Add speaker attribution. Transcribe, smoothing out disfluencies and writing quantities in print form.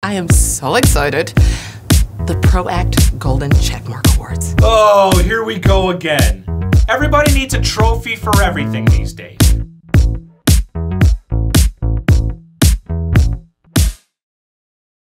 Speaker 1: I am so excited. The Proact Golden Checkmark Awards.
Speaker 2: Oh, here we go again. Everybody needs a trophy for everything these days.